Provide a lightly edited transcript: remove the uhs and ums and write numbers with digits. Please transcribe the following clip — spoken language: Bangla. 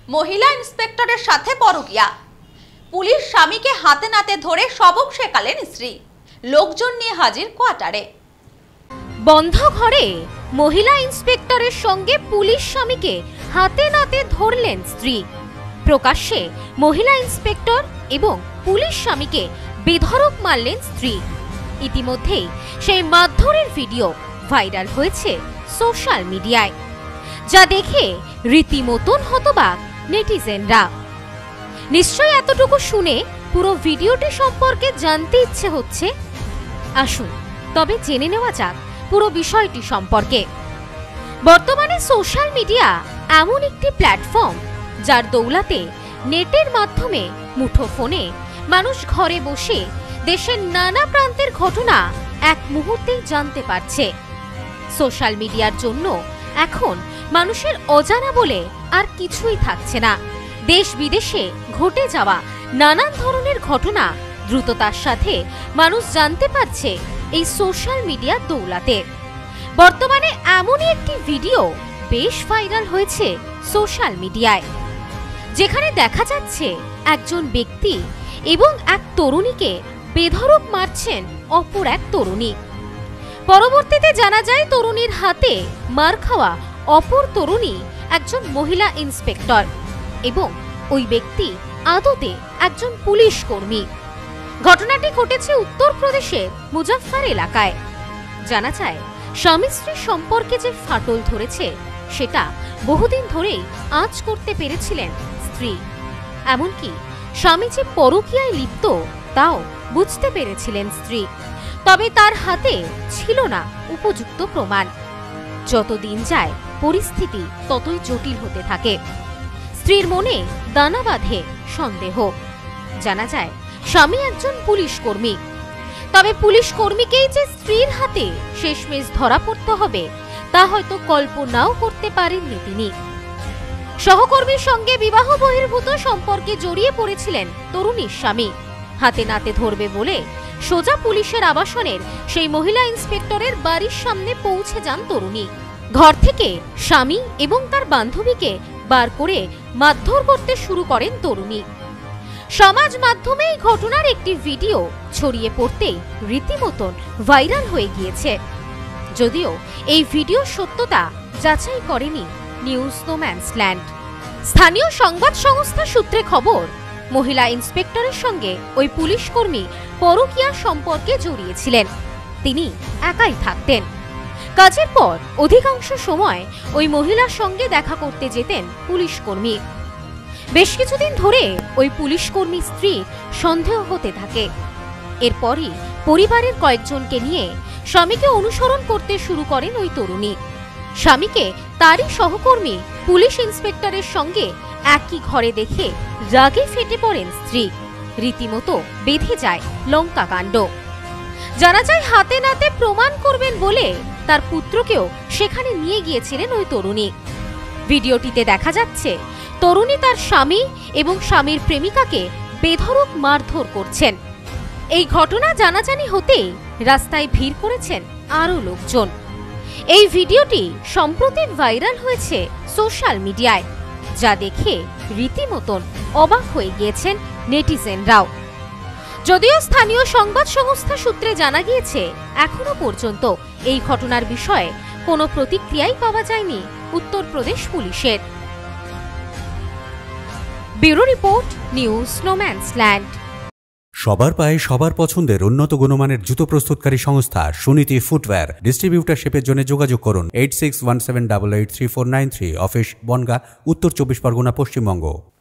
মহিলা ইন্সপেক্টরের সাথে পরকীয়া। পুলিশ স্বামীকে হাতে নাতে ধরে সবক শেখালেন স্ত্রী। লোকজন নিয়ে হাজির কোয়ার্টারে। বন্ধ ঘরে মহিলা ইন্সপেক্টরের সঙ্গে পুলিশ স্বামীকে হাতে নাতে ধরলেন স্ত্রী। প্রকাশ্যে মহিলা ইন্সপেক্টর এবং পুলিশ স্বামীকে বেধড়ক মারলেন স্ত্রী। ইতিমধ্যেই সেই মারধরের ভিডিও ভাইরাল হয়েছে সোশ্যাল মিডিয়ায়, যা দেখে রীতিমতন হতবাক নেটিজেনরা। নিশ্চয়ই এতটুকু শুনে পুরো ভিডিওটি সম্পর্কে জানতে ইচ্ছে হচ্ছে। আসুন তবে জেনে নেওয়া যাক পুরো বিষয়টি সম্পর্কে। বর্তমানে সোশ্যাল মিডিয়া এমন একটি প্ল্যাটফর্ম যার দৌলতে নেটের মাধ্যমে মুঠোফোনে মানুষ ঘরে বসে দেশের নানা প্রান্তের ঘটনা এক মুহূর্তেই জানতে পারছে। সোশ্যাল মিডিয়ার জন্য এখন মানুষের অজানা বলে আর কিছুই থাকছে না। দেশ বিদেশে ঘটে যাওয়া নানান ধরনের ঘটনা দ্রুততার সাথে মানুষ জানতে পারছে এই সোশ্যাল মিডিয়ার দৌলতে। বর্তমানে এমনই একটি ভিডিও বেশ ভাইরাল হয়েছে সোশ্যাল মিডিয়ায়, যেখানে দেখা যাচ্ছে একজন ব্যক্তি এবং এক তরুণীকে বেধড়ক মারছেন অপর এক তরুণী। পরবর্তীতে জানা যায় তরুণীর হাতে মার খাওয়া অপর তরুণী একজন মহিলা ইন্সপেক্টর এবং ওই ব্যক্তি আদতে একজন পুলিশ কর্মী। ঘটনাটি ঘটেছে উত্তরপ্রদেশের মুজফ্ফর এলাকায়। জানা যায় স্বামী স্ত্রীর সম্পর্কে যে ফাটল ধরেছে সেটা বহুদিন ধরেই আঁচ করতে পেরেছিলেন স্ত্রী। এমনকি স্বামী যে পরকীয়ায় লিপ্ত তাও বুঝতে পেরেছিলেন স্ত্রী, তবে তার হাতে ছিল না উপযুক্ত প্রমাণ। যতদিন যায় পরিস্থিতি ততই জটিল হতে থাকে। স্ত্রীর মনে দানা বাঁধে সন্দেহ। জানা যায় স্বামী একজন পুলিশ কর্মী, তবে পুলিশ কর্মীকেই যে স্ত্রীর হাতে শেষমেশ ধরা পড়তে হবে তা হয়তো কল্পনাও করতে পারেননি তিনি। সহকর্মীর সঙ্গে বিবাহ বহির্ভূত সম্পর্কে জড়িয়ে পড়েছিলেন তরুণীর স্বামী। হাতে নাতে ধরবে বলে সোজা পুলিশের আবাসনের সেই মহিলা ইন্সপেক্টরের বাড়ির সামনে পৌঁছে যান তরুণী। ঘর থেকে স্বামী এবং তার বান্ধবীকে বার করে মারধর করতে শুরু করেন তরুণী। সমাজ মাধ্যমে এই ঘটনার একটি ভিডিও ছড়িয়ে পড়তেই রীতিমতন ভাইরাল হয়ে গিয়েছে। যদিও এই ভিডিওর সত্যতা যাচাই করেনি নিউজ নোম্যান্সল্যান্ড। স্থানীয় সংবাদ সংস্থা সূত্রে খবর, মহিলা ইন্সপেক্টরের সঙ্গে ওই পুলিশ কর্মী পরকীয়া সম্পর্কে জড়িয়েছিলেন। তিনি একাই থাকতেন। কাজের পর অধিকাংশ সময় ওই মহিলার সঙ্গে দেখা করতে যেতেন পুলিশ কর্মী। বেশ কিছুদিন ধরে ওই পুলিশ কর্মী স্ত্রী সন্দেহ হতে থাকে। এরপরই পরিবারের কয়েকজনকে নিয়ে স্বামীকে অনুসরণ করতে শুরু করেন ওই তরুণী। স্বামীকে তারই সহকর্মী পুলিশ ইন্সপেক্টরের সঙ্গে একই ঘরে দেখে রাগে ফেটে পড়েন স্ত্রী। রীতিমতো বেঁধে যায় লঙ্কা কাণ্ড। জানা যায় হাতে নাতে প্রমাণ করবেন বলে তার পুত্রকেও সেখানে নিয়ে গিয়েছিলেন ওই তরুণী। ভিডিওটিতে দেখা যাচ্ছে তরুণী তার স্বামী এবং স্বামীর প্রেমিকাকে বেধড়ক মারধর করছেন। এই ঘটনা জানাজানি হতেই রাস্তায় ভিড় করেছেন আরও লোকজন। এই ভিডিওটি সম্প্রতি ভাইরাল হয়েছে সোশ্যাল মিডিয়ায়, যা দেখে রীতিমতন অবাক হয়ে গিয়েছেন নেটিজেনরাও। যদিও স্থানীয় সংবাদ সংস্থা সূত্রে জানা গিয়েছে এখনো পর্যন্ত এই ঘটনার বিষয়ে কোনো প্রতিক্রিয়াই পাওয়া যায়নি উত্তরপ্রদেশ পুলিশের। Bureau report, news no man's land. সবার পায়ে সবার পছন্দের উন্নত গুণমানের জুতো প্রস্তুতকারী সংস্থা সুনীতি ফুটওয়্যার। ডিস্ট্রিবিউটারশিপের জন্য যোগাযোগ করুন 8617883493, অফিস বনগাঁ, উত্তর 24 পরগনা, পশ্চিমবঙ্গ।